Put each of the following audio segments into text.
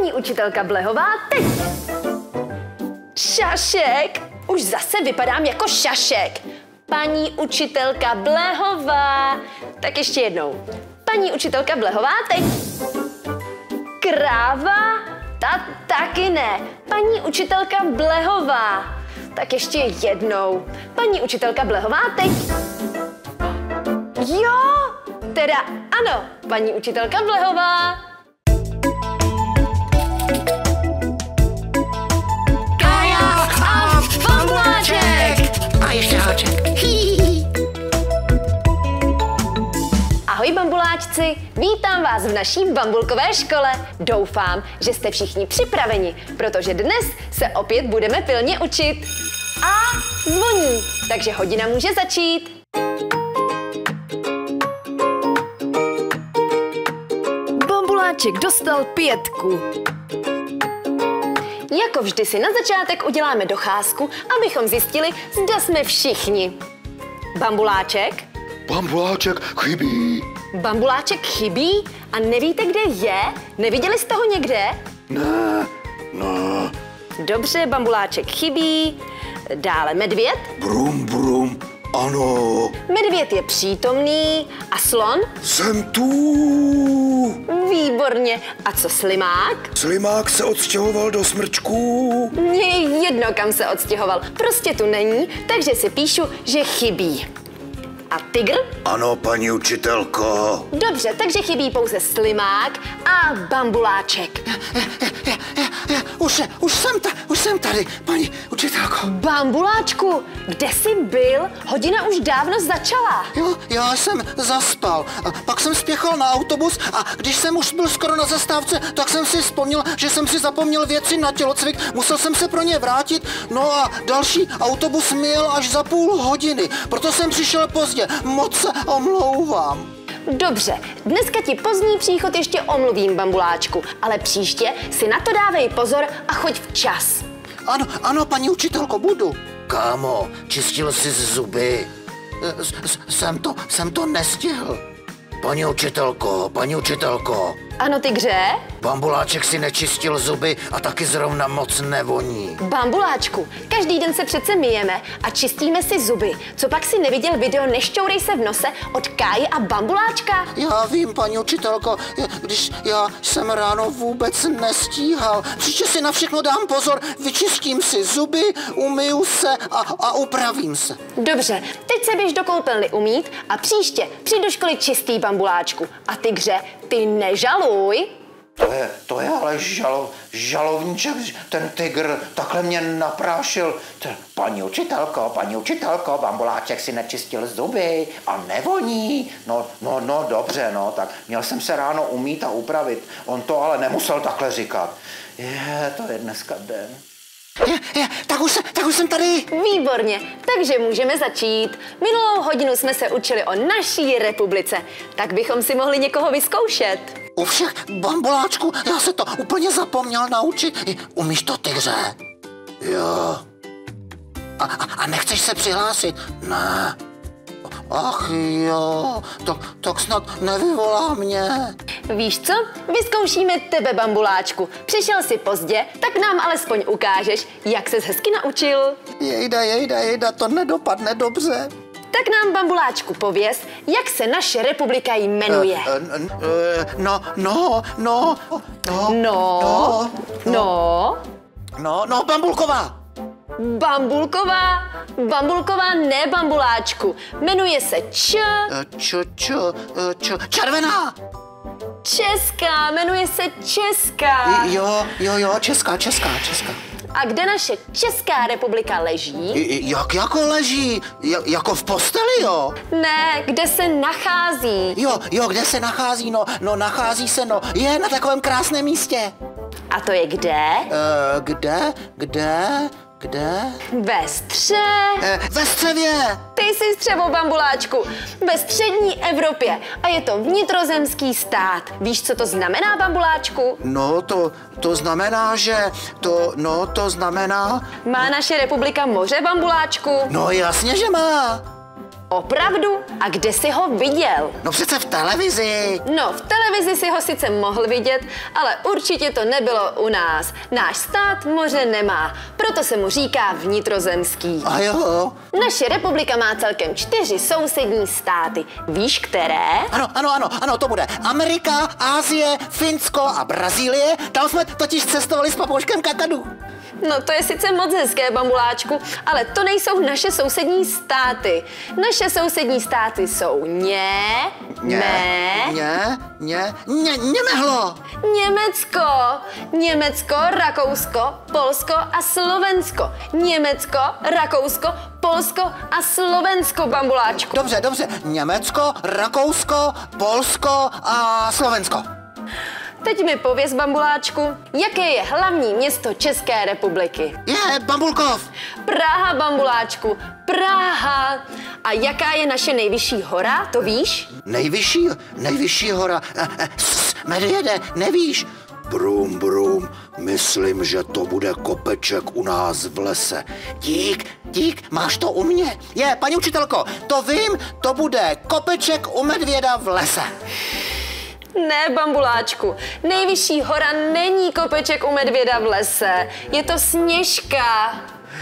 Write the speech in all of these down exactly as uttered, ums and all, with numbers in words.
Paní učitelka Blehová, teď! Šašek! Už zase vypadám jako šašek. Paní učitelka Blehová. Tak ještě jednou. Paní učitelka Blehová, teď. Kráva? Ta taky ne. Paní učitelka Blehová. Tak ještě jednou. Paní učitelka Blehová, teď. Jo, teda ano, paní učitelka Blehová. Kája a Bambuláček! A ještě háček. Ahoj bambuláčci, vítám vás v naší bambulkové škole. Doufám, že jste všichni připraveni, protože dnes se opět budeme pilně učit. A zvoní, takže hodina může začít. Bambuláček dostal pětku. Jako vždy si na začátek uděláme docházku, abychom zjistili, zda jsme všichni. Bambuláček? Bambuláček chybí. Bambuláček chybí? A nevíte, kde je? Neviděli jste ho někde? Ne, ne. Dobře, bambuláček chybí. Dále medvěd? Brum, brum, ano. Medvěd je přítomný. A slon? Jsem tu. Výborně. A co slimák? Slimák se odstěhoval do smrčků. Mně je jedno, kam se odstěhoval. Prostě tu není, takže si píšu, že chybí. A tygr? Ano, paní učitelko. Dobře, takže chybí pouze slimák a bambuláček. Už, už, jsem ta, už jsem tady, paní učitelko. Bambuláčku, kde jsi byl? Hodina už dávno začala. Jo, já jsem zaspal. A pak jsem spěchal na autobus a když jsem už byl skoro na zastávce, tak jsem si vzpomněl, že jsem si zapomněl věci na tělocvik. Musel jsem se pro ně vrátit. No a další autobus mi jel až za půl hodiny. Proto jsem přišel pozdě. Moc se omlouvám. Dobře, dneska ti pozdní příchod ještě omluvím, bambuláčku, ale příště si na to dávej pozor a choď včas. Ano, ano, paní učitelko, budu. Kámo, čistil jsi zuby. Jsem to, jsem to nestihl. Paní učitelko, paní učitelko. Ano, tygře? Bambuláček si nečistil zuby a taky zrovna moc nevoní. Bambuláčku, každý den se přece myjeme a čistíme si zuby. Co pak si neviděl video Nešťourej se v nose od Káji a Bambuláčka? Já vím, paní učitelko, když já jsem ráno vůbec nestíhal. Příště si na všechno dám pozor, vyčistím si zuby, umyju se a, a upravím se. Dobře, teď se běž do koupelny umýt a příště přijď do školy čistý, Bambuláčku. A tygře, ty nežaluj. To je, to je ale žalo, žalovníček, ten tygr takhle mě naprášil. Ten, paní učitelko, paní učitelko, Bambuláček si nečistil zuby a nevoní. No, no, no, dobře, no, tak měl jsem se ráno umýt a upravit. On to ale nemusel takhle říkat. Je, to je dneska den. Je, je, tak už, tak už jsem tady. Výborně, takže můžeme začít. Minulou hodinu jsme se učili o naší republice, tak bychom si mohli někoho vyzkoušet. U všech, Bambuláčku, já se to úplně zapomněl naučit. Umíš to, tygře? Jo. A, a, a nechceš se přihlásit? Ne. Ach jo, tak, tak snad nevyvolá mě. Víš co? Vyzkoušíme tebe, Bambuláčku. Přišel jsi pozdě, tak nám alespoň ukážeš, jak ses hezky naučil. Jejda, jejda, jejda, to nedopadne dobře. Tak nám, Bambuláčku, pověz, jak se naše republika jmenuje. Uh, uh, uh, no, no, no, no, No, no, no, no, Bambulková. Bambulková, Bambulková ne, Bambuláčku. Jmenuje se Č... Čo, čo, čo, červená. Česká, jmenuje se Česká. Jo, jo, jo, česká, česká, česká. A kde naše Česká republika leží? Jak jako leží? J- jako v posteli, jo? Ne, kde se nachází. Jo, jo, kde se nachází, no, no nachází se, no, je na takovém krásném místě. A to je kde? Uh, kde, kde, kde? Ve stře... Uh, ve střevě. Ty jsi střevo, Bambuláčku. Ve střední Evropě. A je to vnitrozemský stát. Víš, co to znamená, Bambuláčku? No, to, to znamená, že to, no, to znamená... Má naše republika moře, Bambuláčku? No jasně, že má. Opravdu? A kde jsi ho viděl? No přece v televizi. No, v televizi si ho sice mohl vidět, ale určitě to nebylo u nás. Náš stát moře nemá, proto se mu říká vnitrozemský. A jo? Naše republika má celkem čtyři sousední státy. Víš, které? Ano, ano, ano, ano, to bude Amerika, Asie, Finsko a Brazílie. Tam jsme totiž cestovali s papouškem Kakadu. No to je sice moc hezké, Bambuláčku, ale to nejsou naše sousední státy. Naše sousední státy jsou ně, mé, ně, ně, ně, Němehlo. Německo, Německo, Rakousko, Polsko a Slovensko. Německo, Rakousko, Polsko a Slovensko, Bambuláčku. Dobře, dobře, Německo, Rakousko, Polsko a Slovensko. Teď mi pověz, Bambuláčku, jaké je hlavní město České republiky? Je Bambulkov. Praha, Bambuláčku, Praha. A jaká je naše nejvyšší hora, to víš? Nejvyšší, nejvyšší hora. Medvěde, nevíš? Brum, brum, myslím, že to bude kopeček u nás v lese. Dík, dík, máš to u mě. Je, paní učitelko, to vím, to bude kopeček u medvěda v lese. Ne, Bambuláčku, nejvyšší hora není kopeček u medvěda v lese. Je to Sněžka.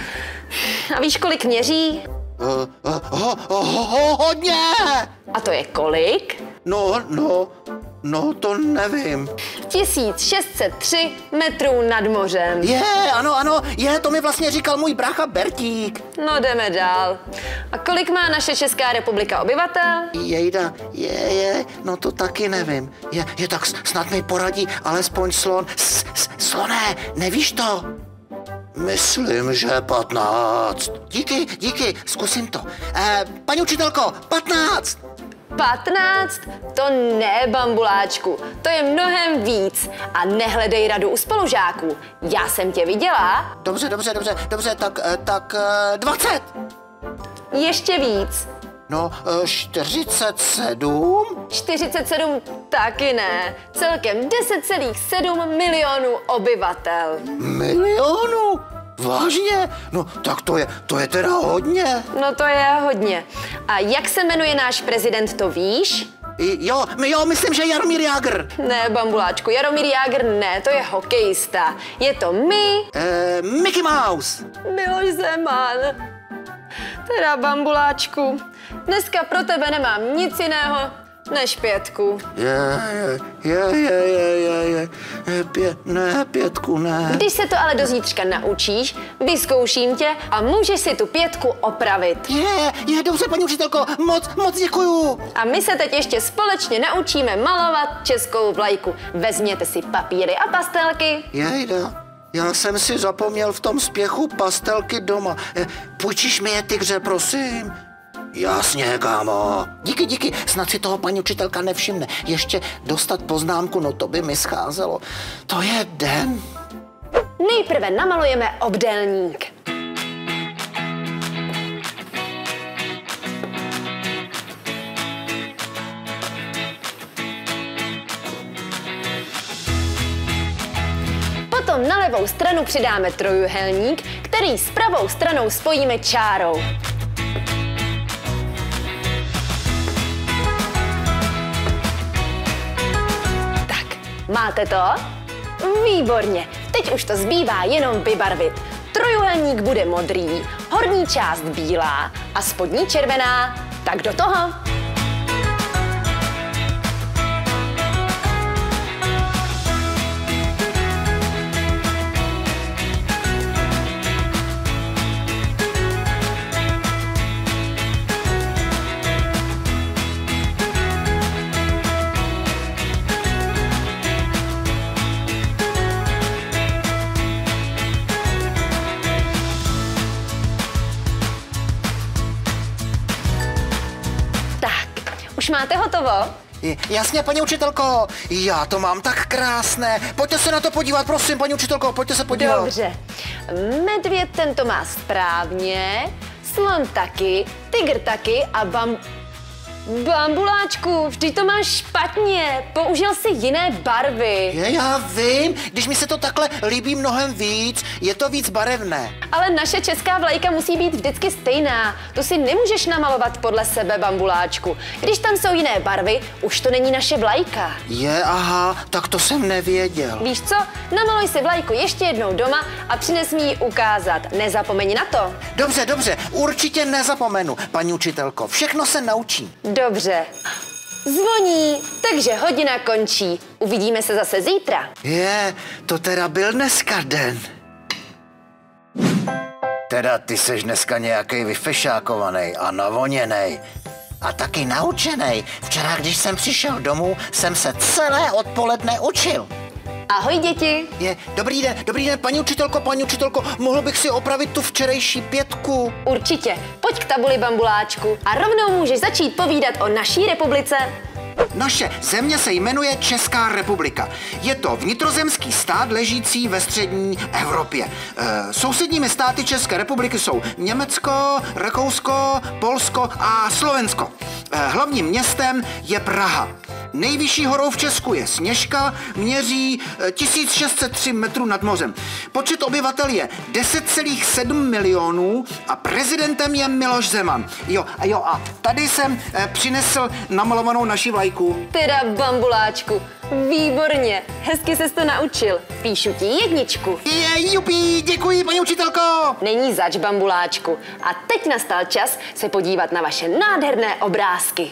A víš, kolik měří? Uh, uh, ho, ho, ho, hodně! A to je kolik? No, no, no, to nevím. tisíc šest set tři metrů nad mořem. Je, ano, ano, je, to mi vlastně říkal můj brácha Bertík. No, jdeme dál. A kolik má naše Česká republika obyvatel? Jejda, je, je, no to taky nevím. Je, je tak snad mi poradí alespoň slon. S, s, sloné, nevíš to? Myslím, že patnáct. Díky, díky, zkusím to. Eh, paní učitelko, patnáct. patnáct? To ne, Bambuláčku, to je mnohem víc. A nehledej radu u spolužáků. Já jsem tě viděla. Dobře, dobře, dobře, dobře, tak, eh, tak eh, dvacet. Ještě víc. No, eh, čtyřicet sedm. čtyřicet sedm taky ne. Celkem deset celá sedm milionů obyvatel. Milionů? Vážně? No, tak to je, to je teda hodně. No to je hodně. A jak se jmenuje náš prezident, to víš? I, jo, my, jo, myslím, že Jaromír Jágr. Ne, Bambuláčku, Jaromír Jágr ne, to je hokejista. Je to my... Eh, Mickey Mouse. Miloš Zeman. Teda, Bambuláčku, dneska pro tebe nemám nic jiného než pětku. Je, je, je, je, je, je, je, pě, ne, pětku ne. Když se to ale do zítřka naučíš, vyzkouším tě a můžeš si tu pětku opravit. Je, je, dobře, paní učitelko, moc, moc děkuju. A my se teď ještě společně naučíme malovat českou vlajku. Vezměte si papíry a pastelky. Jejda, já jsem si zapomněl v tom spěchu pastelky doma. Eh, Půjčíš mi je, tygře, prosím? Jasně, kámo. Díky, díky, snad si toho paní učitelka nevšimne. Ještě dostat poznámku, no to by mi scházelo. To je den. Nejprve namalujeme obdélník. Potom na levou stranu přidáme trojúhelník, který s pravou stranou spojíme čárou. Máte to? Výborně. Teď už to zbývá jenom vybarvit. Trojúhelník bude modrý, horní část bílá a spodní červená. Tak do toho. Už máte hotovo? Jasně, paní učitelko, já to mám tak krásné. Pojďte se na to podívat, prosím, paní učitelko, pojďte se podívat. Dobře. Medvěd tento má správně, slon taky, tygr taky a bam... Bambuláčku, vždyť to máš špatně. Použil jsi jiné barvy. Je, já vím, když mi se to takhle líbí mnohem víc, je to víc barevné. Ale naše česká vlajka musí být vždycky stejná. To si nemůžeš namalovat podle sebe, Bambuláčku. Když tam jsou jiné barvy, už to není naše vlajka. Je, aha, tak to jsem nevěděl. Víš co? Namaluj si vlajku ještě jednou doma a přines mi ji ukázat. Nezapomeň na to. Dobře, dobře, určitě nezapomenu, paní učitelko, všechno se naučím. Dobře. Zvoní, takže hodina končí. Uvidíme se zase zítra. Je, to teda byl dneska den. Teda ty seš dneska nějaký vyfešákovaný a navoněnej. A taky naučenej. Včera, když jsem přišel domů, jsem se celé odpoledne učil. Ahoj, děti. Je, dobrý den, dobrý den, paní učitelko, paní učitelko, mohl bych si opravit tu včerejší pětku? Určitě. Pojď k tabuli, Bambuláčku. A rovnou můžeš začít povídat o naší republice. Naše země se jmenuje Česká republika. Je to vnitrozemský stát ležící ve střední Evropě. E, sousedními státy České republiky jsou Německo, Rakousko, Polsko a Slovensko. E, hlavním městem je Praha. Nejvyšší horou v Česku je Sněžka, měří tisíc šest set tři metrů nad mořem. Počet obyvatel je deset celá sedm milionů a prezidentem je Miloš Zeman. Jo, a jo, a tady jsem eh, přinesl namalovanou naši vlajku. Teda, Bambuláčku, výborně. Hezky ses to naučil. Píšu ti jedničku. Je, jupí, děkuji, paní učitelko. Není zač, Bambuláčku. A teď nastal čas se podívat na vaše nádherné obrázky.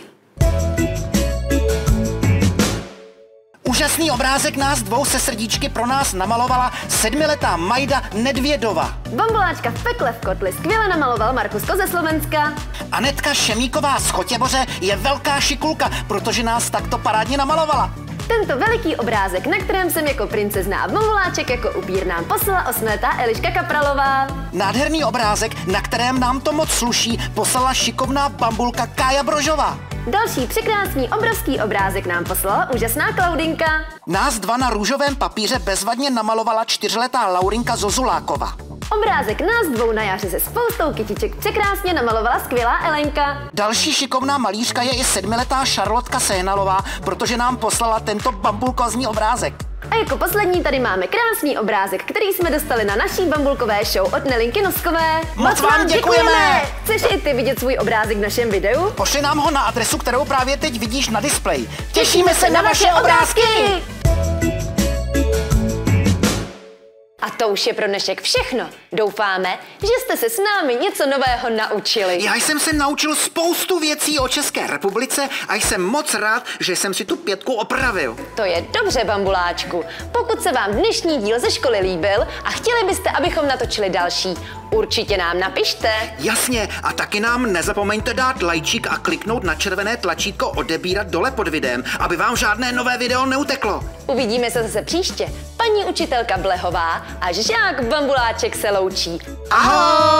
Úžasný obrázek nás dvou se srdíčky pro nás namalovala sedmiletá Majda Nedvědova. Bambuláčka v pekle v kotli skvěle namaloval Markusko ze Slovenska. Anetka Šemíková z Chotěboře je velká šikulka, protože nás takto parádně namalovala. Tento veliký obrázek, na kterém jsem jako princezna a Bambuláček jako upír, nám poslala osmletá Eliška Kapralová. Nádherný obrázek, na kterém nám to moc sluší, poslala šikovná bambulka Kája Brožová. Další překrásný obrovský obrázek nám poslala úžasná Klaudinka. Nás dva na růžovém papíře bezvadně namalovala čtyřletá Laurinka Zozuláková. Obrázek nás dvou na jaře se spoustou kytiček překrásně namalovala skvělá Elenka. Další šikovná malířka je i sedmiletá Šarlotka Sehnalová, protože nám poslala tento bambulkozní obrázek. A jako poslední tady máme krásný obrázek, který jsme dostali na naší bambulkové show od Nelinky Noskové. Moc vám děkujeme! Chceš i ty vidět svůj obrázek v našem videu? Pošli nám ho na adresu, kterou právě teď vidíš na displeji. Těšíme se na vaše obrázky! A to už je pro dnešek všechno. Doufáme, že jste se s námi něco nového naučili. Já jsem se naučil spoustu věcí o České republice a jsem moc rád, že jsem si tu pětku opravil. To je dobře, Bambuláčku. Pokud se vám dnešní díl ze školy líbil a chtěli byste, abychom natočili další, určitě nám napište. Jasně, a taky nám nezapomeňte dát lajčík a kliknout na červené tlačítko odebírat dole pod videem, aby vám žádné nové video neuteklo. Uvidíme se zase příště. Paní učitelka Blehová a žák Bambuláček se loučí. Ahoj!